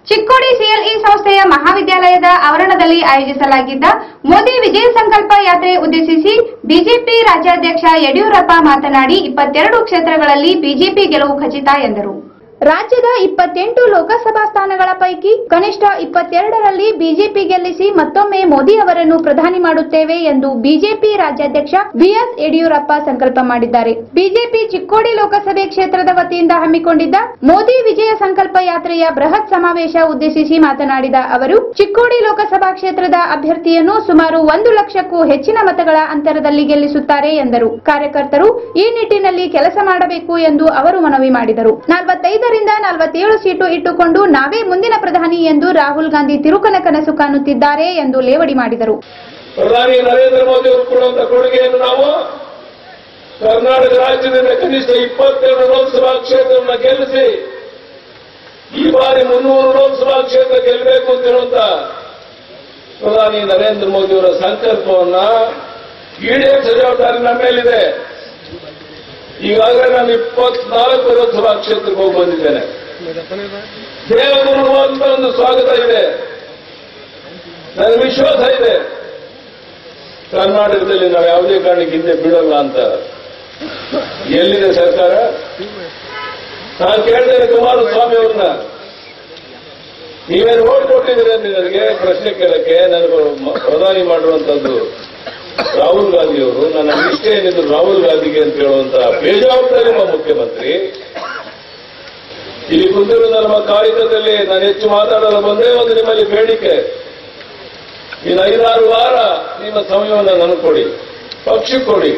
Chikkodi CLE ಸಂಸ್ಥೆಯ ಮಹಾವಿದ್ಯಾಲಯದ ಆವರಣದಲ್ಲಿ ಆಯೋಜಿಸಲಾಗಿದ್ದ ಮೋದಿ ವಿಜಯ ಸಂಕಲ್ಪ ಯಾತ್ರೆ ಉದ್ದೇಶಿಸಿ ಬಿಜೆಪಿ ರಾಜ್ಯಾಧ್ಯಕ್ಷ ಯಡಿಯೂರಪ್ಪ ಮಾತನಾಡಿ 22 ಕ್ಷೇತ್ರಗಳಲ್ಲಿ ಬಿಜೆಪಿ ಗೆಲುವು ಖಚಿತ ಎಂದರು. ರಾಜ್ಯದ 28 ಲೋಕಸಭಾ ಸ್ಥಾನಗಳ ಪೈಕಿ ಕನಿಷ್ಠ 22ರಲ್ಲಿ ಬಿಜೆಪಿ ಗೆಲ್ಲಿಸಿ ಮತ್ತೊಮ್ಮೆ ಮೋದಿ ಅವರನ್ನು ಪ್ರಧಾನಿ ಮಾಡುತ್ತೇವೆ ಎಂದು ಬಿಜೆಪಿ ರಾಜ್ಯಾಧ್ಯಕ್ಷ ಬಿಎಸ್ ಯಡಿಯೂರಪ್ಪ ಸಂಕಲ್ಪ ಮಾಡಿದ್ದಾರೆ. ಬಿಜೆಪಿ ಚಿಕ್ಕೋಡಿ ಲೋಕಸಭೆ ಕ್ಷೇತ್ರದ ವತಿಯಿಂದ ಹಮ್ಮಿಕೊಂಡಿದ್ದ ಮೋದಿ ವಿಜಯ ಸಂಕಲ್ಪ ಯಾತ್ರೆಯ ಬೃಹತ್ ಸಮಾವೇಶ ಉದ್ದೇಶಿಸಿ ಮಾತನಾಡಿದ ಅವರು, ಚಿಕ್ಕೋಡಿ ಲೋಕಸಭಾ ಕ್ಷೇತ್ರದ ಅಭ್ಯರ್ಥಿಯನ್ನು ಸುಮಾರು 1 ಲಕ್ಷಕ್ಕೂ ಹೆಚ್ಚಿನ ಮತಗಳ ಅಂತರದಲ್ಲಿ ಗೆಲ್ಲಿಸುತ್ತಾರೆ ಎಂದರು. ಕಾರ್ಯಕರ್ತರು ಈ ನಿಟ್ಟಿನಲ್ಲಿ ಕೆಲಸ ಮಾಡಬೇಕು ಎಂದು ಅವರು ಮನವಿ ಮಾಡಿದರು. 45ರಿಂದ 47 ಸೀಟು ಇಟ್ಟುಕೊಂಡು ನಾವೇ ಮುಂದಿನ ಪ್ರಧಾನಿ ಎಂದು ರಾಹುಲ್ ಗಾಂಧಿ ತಿರುಕನ ಕನಸು ಕಾಣುತ್ತಿದ್ದಾರೆ ಎಂದು ಲೇವಡಿ ಮಾಡಿದರು. ಪ್ರಧಾನಿ ನರೇಂದ್ರ ಮೋದಿ ಅವರು ಕೊಡುವಂತಹ ಕೊಡುಗೆಯನ್ನು ನಾವು ಕರ್ನಾಟಕ ರಾಜ್ಯದಿಂದ ಕನಿಷ್ಠ 22 ಲೋಕಸಭಾ ಕ್ಷೇತ್ರವನ್ನು ಗೆಲ್ಲಿಸಿ ಈ ಬಾರಿ 300 ಲೋಕಸಭಾ ಕ್ಷೇತ್ರ ಗೆಲ್ಲಬೇಕು ಅಂತ ಹೇಳುವಂತ ಪ್ರಧಾನಿ ನರೇಂದ್ರ ಮೋದಿ ಅವರ ಸಂಕಲ್ಪವನ್ನ ಈಡೇರಿಸುವ ಜವಾಬ್ದಾರಿ ನಮ್ಮ ಮೇಲಿದೆ. ಈಗಾಗಲೇ ನಾನು 24 ಲೋಕಸಭಾ ಕ್ಷೇತ್ರಕ್ಕೆ ಹೋಗಿ ಬಂದಿದ್ದೇನೆ. ದೇವಗುರುವಂತ ಒಂದು ಸ್ವಾಗತ ಇದೆ. ನನಗೆ ವಿಶ್ವಾಸ ಇದೆ ಕರ್ನಾಟಕದಲ್ಲಿ ನಾವು ಯಾವುದೇ ಕಾರಣಕ್ಕೆ ಹಿಂದೆ ಬಿಡೋಲ್ಲ ಅಂತ. ಎಲ್ಲಿದೆ ಸರ್ಕಾರ? ನಾನು ಕೇಳಿದ್ದೇನೆ ಕುಮಾರಸ್ವಾಮಿ ಅವ್ರನ್ನ, ನೀವೇನು ಓಟ್ ಕೊಟ್ಟಿದ್ದೀರಿ ಅಂತ ನನಗೆ ಪ್ರಶ್ನೆ ಕೇಳಕ್ಕೆ. ನನಗೆ ಪ್ರಧಾನಿ ಮಾಡುವಂತದ್ದು ರಾಹುಲ್ ಗಾಂಧಿ ಅವರು. ನನ್ನ ನಿಷ್ಠೆ ಏನಿದ್ರು ರಾಹುಲ್ ಗಾಂಧಿಗೆ ಅಂತ ಹೇಳುವಂತ ಬೇಜವಾಬ್ದಾರಿ ಮುಖ್ಯಮಂತ್ರಿ. ಇಲ್ಲಿ ಕುಂತಿರುವ ನಮ್ಮ ಕಾಯಿದದಲ್ಲಿ ನಾನು ಹೆಚ್ಚು ಮಾತಾಡಲು ಬಂದೇ ಒಂದು ನಿಮ್ಮಲ್ಲಿ ಬೇಡಿಕೆ, ಇನ್ನು 5-6 ವಾರ ನಿಮ್ಮ ಸಮಯವನ್ನು ನನಗೆ ಕೊಡಿ, ಪಕ್ಷಕ್ಕೆ ಕೊಡಿ.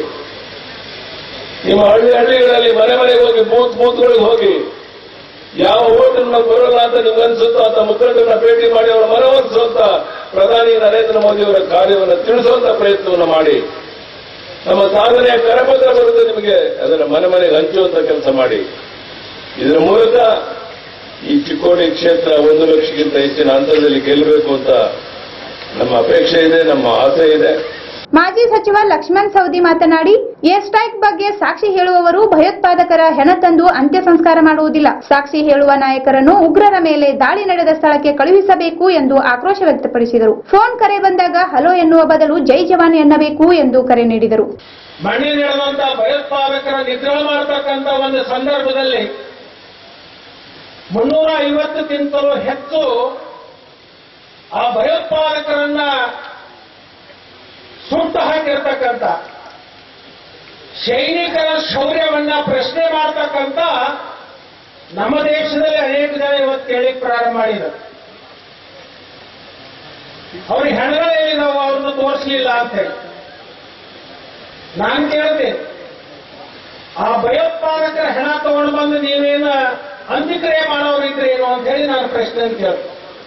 ನಿಮ್ಮ ಹಳ್ಳಿಗಳಲ್ಲಿ ಮನೆ ಮನೆಗೆ ಹೋಗಿ ಬೂತ್ಗಳಿಗೆ ಹೋಗಿ ಯಾವ ಓಟನ್ನು ನಾವು ಬರೋಲ್ಲ ಅಂತ ನಿಮ್ಗೆ ಅನ್ಸುತ್ತೋ ಅಂತ ಮುಖಂಡರನ್ನ ಭೇಟಿ ಮಾಡಿ ಅವರ ಮನವೊಲಿಸುವಂತ ಪ್ರಧಾನಿ ನರೇಂದ್ರ ಮೋದಿ ಅವರ ಕಾರ್ಯವನ್ನು ತಿಳಿಸುವಂತ ಪ್ರಯತ್ನವನ್ನು ಮಾಡಿ ನಮ್ಮ ಸಾಧನೆಯ ಕರಪತ್ರ ಬರುತ್ತೆ ನಿಮಗೆ, ಅದರ ಮನೆ ಮನೆಗೆ ಹಂಚುವಂತ ಕೆಲಸ ಮಾಡಿ. ಇದರ ಮೂಲಕ ಈ ಚಿಕ್ಕೋಡಿ ಕ್ಷೇತ್ರ 1 ಲಕ್ಷಕ್ಕಿಂತ ಹೆಚ್ಚಿನ ಹಂತದಲ್ಲಿ ಗೆಲ್ಲಬೇಕು ಅಂತ ನಮ್ಮ ಅಪೇಕ್ಷೆ ಇದೆ, ನಮ್ಮ ಆಸೆ ಇದೆ. ಮಾಜಿ ಸಚಿವ ಲಕ್ಷ್ಮಣ್ ಸವದಿ ಮಾತನಾಡಿ, ಏರ್ ಸ್ಟ್ರೈಕ್ ಬಗ್ಗೆ ಸಾಕ್ಷಿ ಹೇಳುವವರು ಭಯೋತ್ಪಾದಕರ ಹೆಣ ತಂದು ಅಂತ್ಯ ಸಂಸ್ಕಾರ ಮಾಡುವುದಿಲ್ಲ. ಸಾಕ್ಷಿ ಹೇಳುವ ನಾಯಕರನ್ನು ಉಗ್ರರ ಮೇಲೆ ದಾಳಿ ನಡೆದ ಸ್ಥಳಕ್ಕೆ ಕಳುಹಿಸಬೇಕು ಎಂದು ಆಕ್ರೋಶ ವ್ಯಕ್ತಪಡಿಸಿದರು. ಫೋನ್ ಕರೆ ಬಂದಾಗ ಹಲೋ ಎನ್ನುವ ಬದಲು ಜೈ ಜವಾನ್ ಎನ್ನಬೇಕು ಎಂದು ಕರೆ ನೀಡಿದರು. ಮಣ್ಣಿನಿಡುವಂತಹ ಭಯೋತ್ಪಾದಕರ ನಿಗ್ರಹ ಮಾಡತಕ್ಕಂಥ ಒಂದು ಸಂದರ್ಭದಲ್ಲಿ 350ಕ್ಕಿಂತಲೂ ಹೆಚ್ಚು ಆ ಭಯೋತ್ಪಾದಕರನ್ನ ಸುಟ್ಟು ಹಾಕಿರ್ತಕ್ಕಂಥ ಸೈನಿಕರ ಶೌರ್ಯವನ್ನ ಪ್ರಶ್ನೆ ಮಾಡತಕ್ಕಂಥ ನಮ್ಮ ದೇಶದಲ್ಲಿ ಅನೇಕ ಜನ ಇವತ್ತು ಕೇಳಿ ಪ್ರಾರಂಭ ಮಾಡಿದರು. ಅವ್ರಿಗೆ ಹೆಣಗಳೇನಿದಾವ ಅವ್ರನ್ನ ತೋರಿಸಲಿಲ್ಲ ಅಂತ ಹೇಳಿ ನಾನು ಕೇಳಿದೆ, ಆ ಭಯೋತ್ಪಾದಕರ ಹೆಣ ತಗೊಂಡು ಬಂದು ನೀವೇನು ಅಂತ್ಯಕ್ರಿಯೆ ಮಾಡೋರಿದ್ರೆ ಏನು ಅಂತ ಹೇಳಿ ನಾನು ಪ್ರಶ್ನೆ ಕೇಳಿದೆ.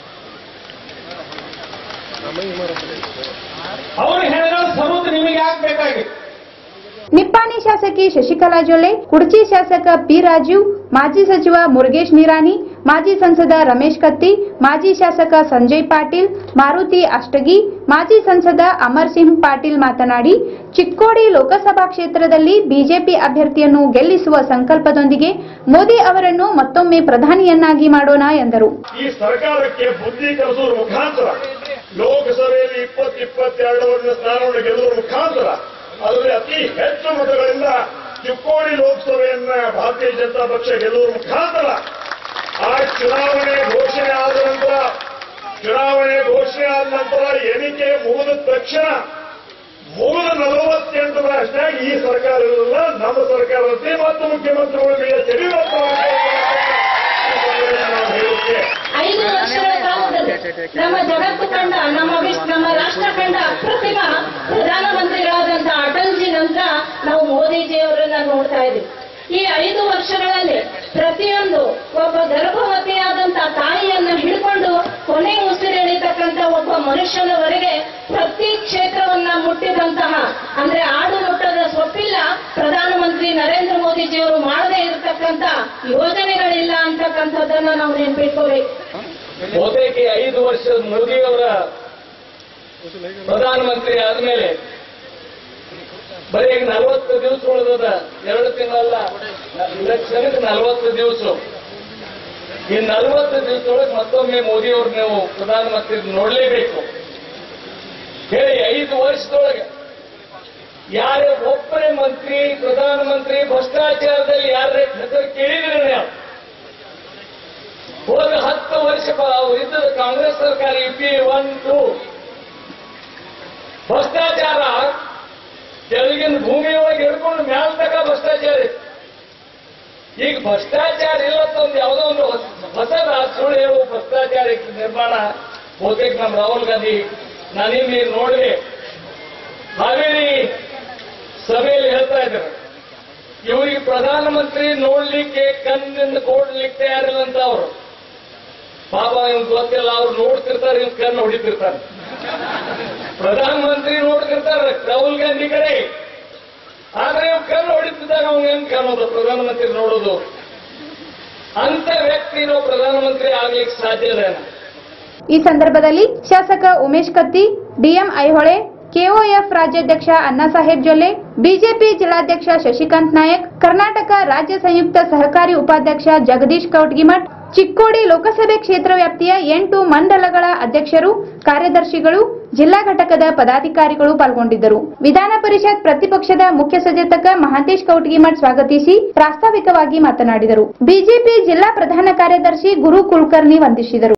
ಅವ್ರ ಹೆಣಗಳ ಸರುತ್ತು ನಿಮಗೆ ಯಾಕೆ ಬೇಕಾಗಿತ್ತು? ನಿಪ್ಪಾಣಿ ಶಾಸಕಿ ಶಶಿಕಲಾ ಜೊಲ್ಲೆ, ಕುಡಚಿ ಶಾಸಕ ಪಿ ರಾಜೀವ್, ಮಾಜಿ ಸಚಿವ ಮುರುಗೇಶ್ ನಿರಾಣಿ, ಮಾಜಿ ಸಂಸದ ರಮೇಶ್ ಕತ್ತಿ, ಮಾಜಿ ಶಾಸಕ ಸಂಜಯ್ ಪಾಟೀಲ್, ಮಾರುತಿ ಅಷ್ಟಗಿ, ಮಾಜಿ ಸಂಸದ ಅಮರ್ ಸಿಂಗ್ ಪಾಟೀಲ್ ಮಾತನಾಡಿ, ಚಿಕ್ಕೋಡಿ ಲೋಕಸಭಾ ಕ್ಷೇತ್ರದಲ್ಲಿ ಬಿಜೆಪಿ ಅಭ್ಯರ್ಥಿಯನ್ನು ಗೆಲ್ಲಿಸುವ ಸಂಕಲ್ಪದೊಂದಿಗೆ ಮೋದಿ ಅವರನ್ನು ಮತ್ತೊಮ್ಮೆ ಪ್ರಧಾನಿಯನ್ನಾಗಿ ಮಾಡೋಣ ಎಂದರು. ಈ ಸರ್ಕಾರಕ್ಕೆ ಬುದ್ಧಿ ಕಲಿಸುವ ಮುಖಾಂತರ ಲೋಕಸಭೆಯಲ್ಲಿ 22 ಸ್ಥಾನವನ್ನು ಗೆಲ್ಲುವ ಮುಖಾಂತರ ಅದರಲ್ಲಿ ಅತಿ ಹೆಚ್ಚು ಮತಗಳಿಂದ ಚಿಕ್ಕೋಡಿ ಲೋಕಸಭೆಯನ್ನ ಭಾರತೀಯ ಜನತಾ ಪಕ್ಷ ಗೆಲ್ಲುವ ಮುಖಾಂತರ ಆ ಚುನಾವಣೆ ಘೋಷಣೆ ಆದ ನಂತರ ಎಣಿಕೆ ಮುಗಿದ ತಕ್ಷಣ ಮುಗಿದ 48 ವರ್ಷ ಈ ಸರ್ಕಾರದಲ್ಲ ನಮ್ಮ ಸರ್ಕಾರದಂತೆ ಮತ್ತು ಮುಖ್ಯಮಂತ್ರಿಗಳು ಬಿ.ಎಸ್. ಯಡಿಯೂರಪ್ಪ ಹೇಳುತ್ತೆ. 5 ವರ್ಷಗಳ ಕಾಲದಲ್ಲಿ ನಮ್ಮ ಜಗತ್ತು ಕಂಡ, ನಮ್ಮ ರಾಷ್ಟ್ರ ಕಂಡ ಅಪ್ರತಿಮ ಪ್ರಧಾನಮಂತ್ರಿಗಳಾದಂತಹ ಅಟಲ್ಜಿ ನಂತರ ನಾವು ಮೋದಿಜಿಯವರನ್ನ ನೋಡ್ತಾ ಇದ್ದೀವಿ. ಈ 5 ವರ್ಷಗಳಲ್ಲಿ ಪ್ರತಿಯೊಂದು ಒಬ್ಬ ಗರ್ಭವತಿಯಾದಂತಹ ತಾಯಿಯನ್ನು ಹಿಡ್ಕೊಂಡು ಕೊನೆ ಉಸಿರೆಳಿತಕ್ಕಂಥ ಒಬ್ಬ ಮನುಷ್ಯನವರೆಗೆ ಪ್ರತಿ ಕ್ಷೇತ್ರವನ್ನ ಮುಟ್ಟಿದಂತಹ, ಅಂದ್ರೆ ಆಡು ಮುಟ್ಟದ ಸೊಪ್ಪಿಲ್ಲ ಪ್ರಧಾನಮಂತ್ರಿ ನರೇಂದ್ರ ಮೋದಿಜಿಯವರು ಮಾಡದೇ ಇರತಕ್ಕಂಥ ಯೋಜನೆಗಳಿಲ್ಲ ಅಂತಕ್ಕಂಥದ್ದನ್ನ ನಾವು ನೆನ್ಪಿಟ್ಕೋಬೇಕು. ಬಹುತೇಕ 5 ವರ್ಷ ಮೋದಿಯವರ ಪ್ರಧಾನಮಂತ್ರಿ ಆದ್ಮೇಲೆ ಬರೀ 40 ದಿವಸ ಉಳಿದದ, 2 ತಿಂಗಳಲ್ಲ, ಇಲೆಕ್ಷನ್ಗೆ 40 ದಿವಸ. ಈ 40 ದಿವಸದೊಳಗೆ ಮತ್ತೊಮ್ಮೆ ಮೋದಿ ಅವ್ರು ನೀವು ಪ್ರಧಾನಮಂತ್ರಿ ನೋಡಲೇಬೇಕು ಹೇಳಿ 5 ವರ್ಷದೊಳಗೆ ಯಾರೇ ಒಬ್ಬರೇ ಮಂತ್ರಿ ಪ್ರಧಾನಮಂತ್ರಿ ಭ್ರಷ್ಟಾಚಾರದಲ್ಲಿ ಯಾರೇ ಹೆಸರು ಕೇಳಿದ್ರೆ ನಾವು ಹೋದ 10 ವರ್ಷ ಇದ್ದ ಕಾಂಗ್ರೆಸ್ ಸರ್ಕಾರ UP 1, 2 ಭ್ರಷ್ಟಾಚಾರ ತೆಲುಗಿನ ಭೂಮಿಯೊಳಗೆ ಹಿಡ್ಕೊಂಡು ಮ್ಯಾಲ ತಕ ಭ್ರಷ್ಟಾಚಾರ ಈಗ ಭ್ರಷ್ಟಾಚಾರ ಇಲ್ಲತ್ತೊಂದು ಯಾವುದೋ ಒಂದು ಹೊಸದ ಸುಳ್ಳು ಹೇಳುವ ಭ್ರಷ್ಟಾಚಾರ ನಿರ್ಮಾಣ ಬಹುತೇಕ ನಮ್ಮ ರಾಹುಲ್ ಗಾಂಧಿ ನಾನಿಲ್ಲಿ ನೋಡಿದೆ ಹಾವೇರಿ ಸಭೆಯಲ್ಲಿ ಹೇಳ್ತಾ ಇದ್ದಾರೆ ಇವರಿಗೆ ಪ್ರಧಾನಮಂತ್ರಿ ನೋಡ್ಲಿಕ್ಕೆ ಕಣ್ಣಿಂದ ಕೊಡ್ಲಿಕ್ಕೆ ತಯಾರಿಲ್ಲ ಅಂತ ಅವರು ಪಾಪ ಇವ್ನು ಗೊತ್ತಿಲ್ಲ ಅವ್ರು ನೋಡ್ತಿರ್ತಾರೆ ಇವ್ ಕಣ್ಣು ಹೊಡಿತಿರ್ತಾರೆ ಪ್ರಧಾನಮಂತ್ರಿ ನೋಡ್ತಿರ್ತಾರೆ ರಾಹುಲ್ ಗಾಂಧಿ ಕಡೆ ಆದ್ರೆ ಇವ್ ಕಣ್ಣು ಹೊಡಿತಿದ್ದಾಗ ಅವ್ನು ಹೆಂಗ್ ಕಾಣೋದು ಪ್ರಧಾನಮಂತ್ರಿ ನೋಡೋದು ಅಂತ ವ್ಯಕ್ತಿ ನಾವು ಪ್ರಧಾನಮಂತ್ರಿ ಆಗ್ಲಿಕ್ಕೆ ಸಾಧ್ಯ ಇಲ್ಲ. ಈ ಸಂದರ್ಭದಲ್ಲಿ ಶಾಸಕ ಉಮೇಶ್ ಕತ್ತಿ, ಡಿಎಂ ಐಹೊಳೆ, ಕೆಒಎಫ್ ರಾಜ್ಯಾಧ್ಯಕ್ಷ ಅಣ್ಣಾಸಾಹೇಬ್ ಜೊಲ್ಲೆ, ಬಿಜೆಪಿ ಜಿಲ್ಲಾಧ್ಯಕ್ಷ ಶಶಿಕಾಂತ್ ನಾಯಕ್, ಕರ್ನಾಟಕ ರಾಜ್ಯ ಸಂಯುಕ್ತ ಸಹಕಾರಿ ಉಪಾಧ್ಯಕ್ಷ ಜಗದೀಶ್ ಕೌಟ್ಗಿಮಠ್, ಚಿಕ್ಕೋಡಿ ಲೋಕಸಭೆ ಕ್ಷೇತ್ರ ವ್ಯಾಪ್ತಿಯ 8 ಮಂಡಲಗಳ ಅಧ್ಯಕ್ಷರು, ಕಾರ್ಯದರ್ಶಿಗಳು, ಜಿಲ್ಲಾ ಘಟಕದ ಪದಾಧಿಕಾರಿಗಳು ಪಾಲ್ಗೊಂಡಿದ್ದರು. ವಿಧಾನ ಪರಿಷತ್ ಪ್ರತಿಪಕ್ಷದ ಮುಖ್ಯ ಸಚೇತಕ ಮಹಾಂತೇಶ್ ಕೌಟ್ಗಿಮಠ್ ಸ್ವಾಗತಿಸಿ ಪ್ರಾಸ್ತಾವಿಕವಾಗಿ ಮಾತನಾಡಿದರು. ಬಿಜೆಪಿ ಜಿಲ್ಲಾ ಪ್ರಧಾನ ಕಾರ್ಯದರ್ಶಿ ಗುರು ಕುಲಕರ್ಣಿ ವಂದಿಸಿದರು.